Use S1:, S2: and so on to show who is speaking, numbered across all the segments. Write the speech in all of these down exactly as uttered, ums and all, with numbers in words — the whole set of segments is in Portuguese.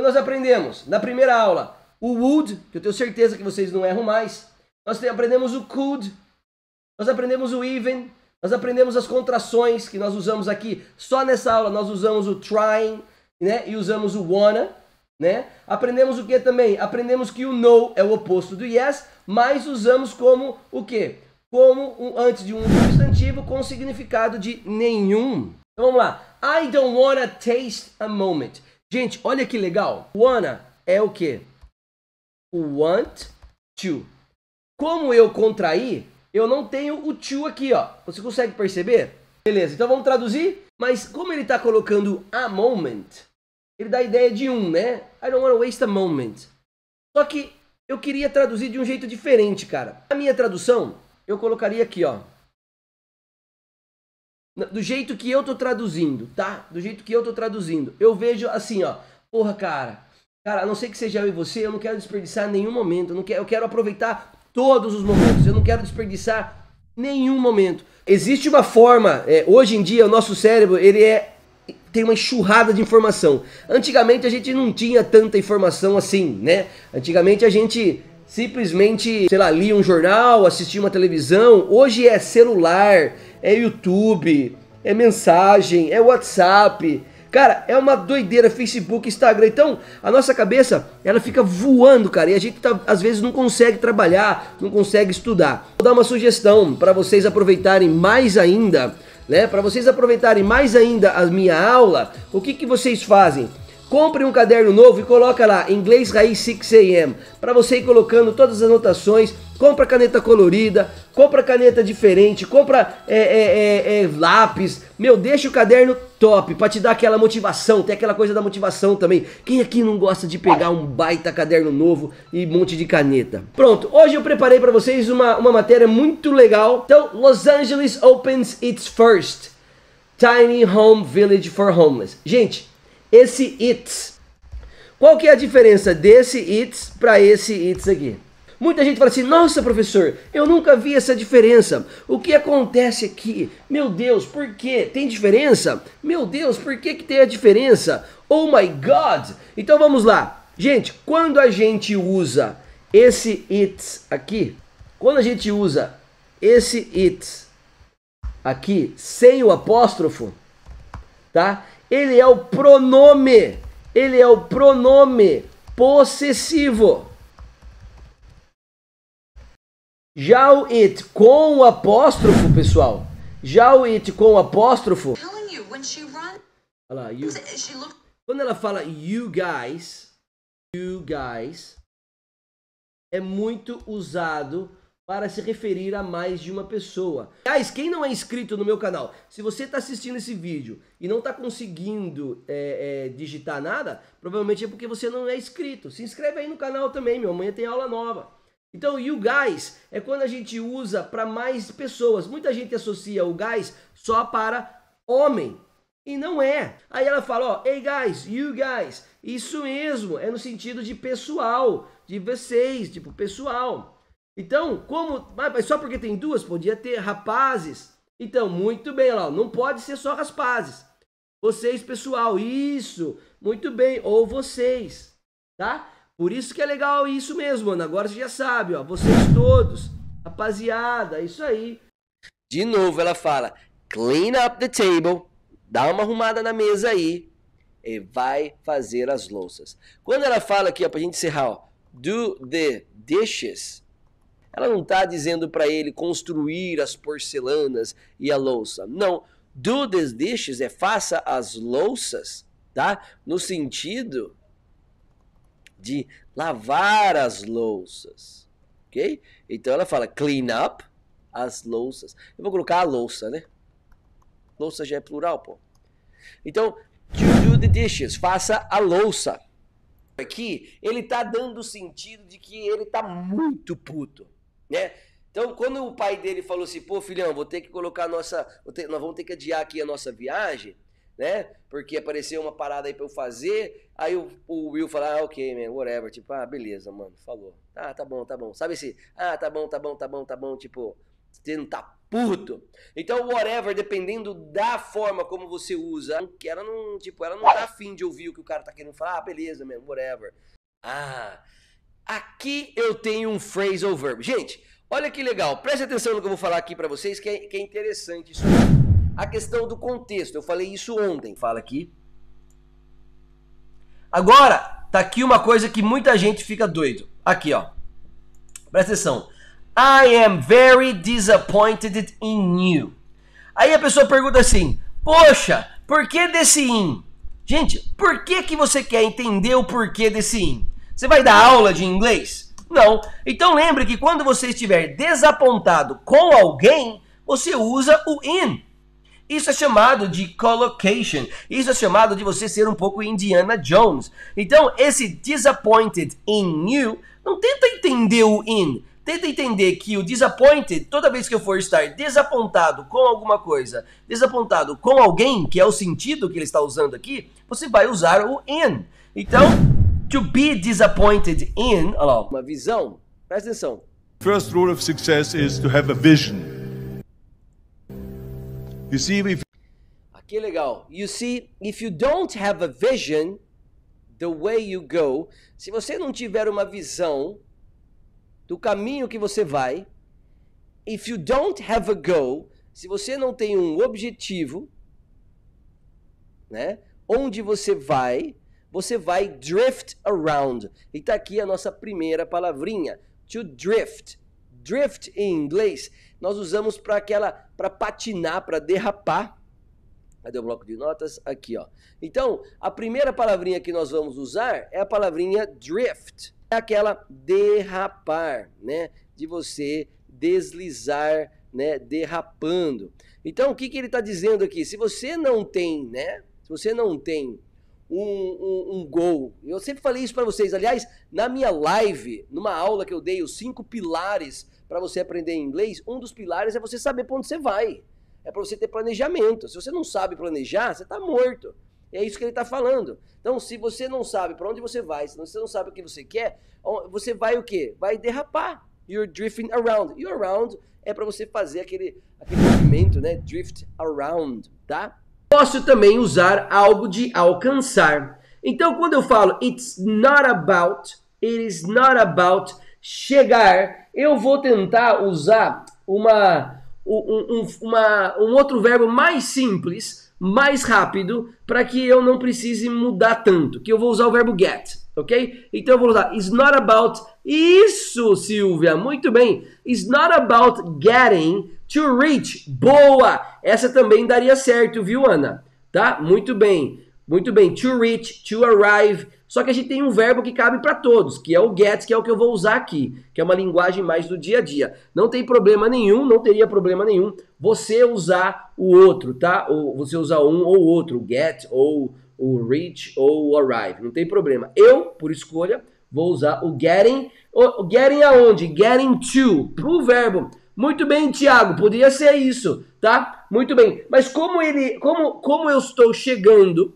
S1: nós aprendemos na primeira aula o would, que eu tenho certeza que vocês não erram mais. Nós aprendemos o could, nós aprendemos o even, nós aprendemos as contrações que nós usamos aqui. Só nessa aula nós usamos o trying, né? E usamos o wanna, né? Aprendemos o que também? Aprendemos que o no é o oposto do yes, mas usamos como o quê? Como um, antes de um substantivo com significado de nenhum. Então vamos lá. I don't wanna taste a moment. Gente, olha que legal. Wanna é o quê? O want to. Como eu contraí, eu não tenho o to aqui, ó. Você consegue perceber? Beleza, então vamos traduzir? Mas como ele está colocando a moment, ele dá a ideia de um, né? I don't wanna waste a moment. Só que eu queria traduzir de um jeito diferente, cara. A minha tradução, eu colocaria aqui, ó. Do jeito que eu tô traduzindo, tá? Do jeito que eu tô traduzindo. Eu vejo assim, ó. Porra, cara. Cara, a não ser que seja eu e você, eu não quero desperdiçar nenhum momento. Eu, não quero, eu quero aproveitar todos os momentos. Eu não quero desperdiçar nenhum momento. Existe uma forma, é, hoje em dia, o nosso cérebro, ele é... tem uma enxurrada de informação. Antigamente a gente não tinha tanta informação assim, né? Antigamente a gente simplesmente, sei lá, lia um jornal, assistia uma televisão. Hoje é celular, é YouTube, é mensagem, é WhatsApp. Cara, é uma doideira, Facebook, Instagram. Então, a nossa cabeça, ela fica voando, cara. E a gente, tá, às vezes, não consegue trabalhar, não consegue estudar. Vou dar uma sugestão para vocês aproveitarem mais ainda, né? Para vocês aproveitarem mais ainda a minha aula, o que, que vocês fazem? Comprem um caderno novo e coloca lá, Inglês Raiz seis A M, para você ir colocando todas as anotações. Compra caneta colorida, compra caneta diferente, compra é, é, é, é, lápis. Meu, deixa o caderno top, para te dar aquela motivação, tem aquela coisa da motivação também. Quem aqui não gosta de pegar um baita caderno novo e um monte de caneta? Pronto, hoje eu preparei para vocês uma, uma matéria muito legal. Então, Los Angeles opens its first tiny home village for homeless. Gente, esse its, qual que é a diferença desse its para esse its aqui? Muita gente fala assim, nossa professor, eu nunca vi essa diferença. O que acontece aqui? Meu Deus, por quê? Tem diferença? Meu Deus, por que que tem a diferença? Oh my God! Então vamos lá. Gente, quando a gente usa esse its aqui, quando a gente usa esse its aqui, sem o apóstrofo, tá? Ele é o pronome, ele é o pronome possessivo. Já o it com o apóstrofo, pessoal, já o it com o apóstrofo, olha lá, you, quando ela fala you guys, you guys, é muito usado para se referir a mais de uma pessoa. Guys, quem não é inscrito no meu canal, se você está assistindo esse vídeo e não está conseguindo é, é, digitar nada, provavelmente é porque você não é inscrito. Se inscreve aí no canal também, meu, amanhã tem aula nova. Então, you guys é quando a gente usa para mais pessoas. Muita gente associa o guys só para homem. E não é. Aí ela fala, ó, hey guys, you guys. Isso mesmo, é no sentido de pessoal, de vocês, tipo, pessoal. Então, como... Mas só porque tem duas, podia ter rapazes. Então, muito bem, lá, não pode ser só rapazes. Vocês, pessoal, isso. Muito bem, ou vocês, tá? Por isso que é legal isso mesmo, mano. Agora você já sabe, ó. Vocês todos, rapaziada, isso aí. De novo ela fala, clean up the table, dá uma arrumada na mesa aí e vai fazer as louças. Quando ela fala aqui, ó, pra gente encerrar, ó, do the dishes, ela não tá dizendo para ele construir as porcelanas e a louça. Não, do the dishes é faça as louças, tá? No sentido de lavar as louças, ok? Então ela fala clean up as louças. Eu vou colocar a louça, né? Louça já é plural, pô. Então, to do the dishes, faça a louça. Aqui, ele tá dando o sentido de que ele tá muito puto, né? Então, quando o pai dele falou assim, pô, filhão, vou ter que colocar a nossa... Ter, nós vamos ter que adiar aqui a nossa viagem, né? Porque apareceu uma parada aí pra eu fazer. Aí o, o Will fala, ah, ok, man, whatever. Tipo, ah, beleza, mano, falou. Ah, tá bom, tá bom. Sabe esse, ah, tá bom, tá bom, tá bom, tá bom. Tipo, você não tá puto. Então, whatever, dependendo da forma como você usa, ela não, tipo, ela não tá afim de ouvir o que o cara tá querendo falar. Ah, beleza, mesmo, whatever. Ah, aqui eu tenho um phrasal verb. Gente, olha que legal. Preste atenção no que eu vou falar aqui pra vocês, que é, que é interessante isso aqui. A questão do contexto. Eu falei isso ontem. Fala aqui. Agora, tá aqui uma coisa que muita gente fica doido. Aqui, ó. Presta atenção. I am very disappointed in you. Aí a pessoa pergunta assim, poxa, por que desse in? Gente, por que que você quer entender o porquê desse in? Você vai dar aula de inglês? Não. Então lembre que quando você estiver desapontado com alguém, você usa o in. Isso é chamado de collocation. Isso é chamado de você ser um pouco Indiana Jones. Então, esse disappointed in you, não tenta entender o in. Tenta entender que o disappointed, toda vez que eu for estar desapontado com alguma coisa, desapontado com alguém, que é o sentido que ele está usando aqui, você vai usar o in. Então, to be disappointed in, olha lá, uma visão, presta atenção.
S2: First rule of success is to have a vision. You see, if...
S1: Aqui é legal. You see, if you don't have a vision, the way you go, se você não tiver uma visão do caminho que você vai, if you don't have a goal, se você não tem um objetivo, né, onde você vai, você vai drift around. E tá aqui a nossa primeira palavrinha, to drift. Drift em inglês nós usamos para aquela, para patinar, para derrapar. Cadê o bloco de notas? Aqui, ó. Então, a primeira palavrinha que nós vamos usar é a palavrinha drift. É aquela derrapar, né? De você deslizar, né? Derrapando. Então, o que que ele está dizendo aqui? Se você não tem, né? Se você não tem um, um, um goal, eu sempre falei isso para vocês. Aliás, na minha live, numa aula que eu dei, os cinco pilares para você aprender inglês, um dos pilares é você saber para onde você vai. É para você ter planejamento. Se você não sabe planejar, você está morto. É isso que ele está falando. Então, se você não sabe para onde você vai, se você não sabe o que você quer, você vai o quê? Vai derrapar. You're drifting around. E around é para você fazer aquele, aquele movimento, né? Drift around, tá? Posso também usar algo de alcançar. Então, quando eu falo it's not about, it is not about chegar, eu vou tentar usar uma, um, um, uma, um outro verbo mais simples, mais rápido, para que eu não precise mudar tanto, que eu vou usar o verbo get, ok? Então eu vou usar it's not about, isso Silvia, muito bem, it's not about getting to reach, boa, essa também daria certo, viu Ana? Tá? Muito bem, muito bem, to reach, to arrive, só que a gente tem um verbo que cabe para todos, que é o get, que é o que eu vou usar aqui, que é uma linguagem mais do dia a dia. Não tem problema nenhum, não teria problema nenhum você usar o outro, tá? Ou você usar um ou outro, o get, ou o reach, ou o arrive, não tem problema. Eu, por escolha, vou usar o getting, o getting aonde? Getting to, pro verbo. Muito bem, Thiago, poderia ser isso, tá? Muito bem, mas como ele, como, como eu estou chegando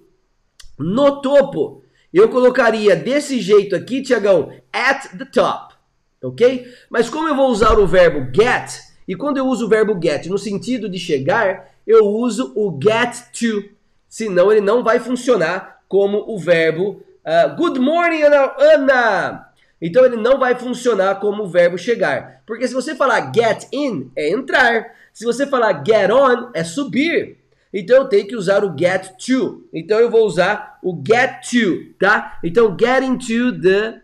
S1: no topo, eu colocaria desse jeito aqui, Tiagão, at the top, ok? Mas como eu vou usar o verbo get, e quando eu uso o verbo get no sentido de chegar, eu uso o get to, senão ele não vai funcionar como o verbo uh, good morning, Ana, Ana! Então ele não vai funcionar como o verbo chegar. Porque se você falar get in, é entrar. Se você falar get on, é subir. Então eu tenho que usar o get to. Então eu vou usar o get to, tá? Então getting to the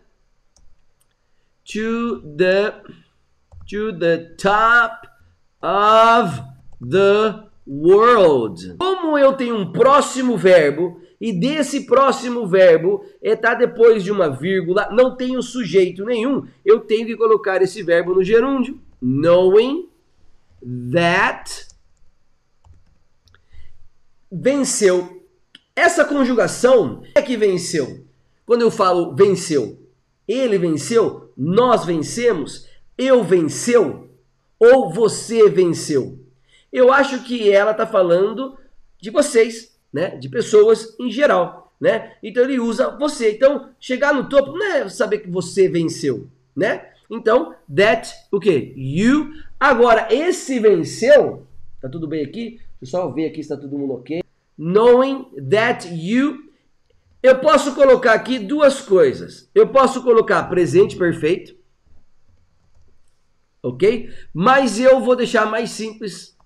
S1: to the to the top of the world. Como eu tenho um próximo verbo e desse próximo verbo está depois de uma vírgula, não tenho sujeito nenhum, eu tenho que colocar esse verbo no gerúndio. Knowing that venceu. Essa conjugação é que venceu. Quando eu falo venceu, ele venceu, nós vencemos, eu venceu ou você venceu. Eu acho que ela está falando de vocês, né? De pessoas em geral, né? Então ele usa você. Então chegar no topo não é saber que você venceu, né? Então, that, o quê? You. Agora, esse venceu, tá tudo bem aqui? Deixa eu só ver aqui se tá todo mundo ok. Knowing that you, eu posso colocar aqui duas coisas. Eu posso colocar presente perfeito, ok? Mas eu vou deixar mais simples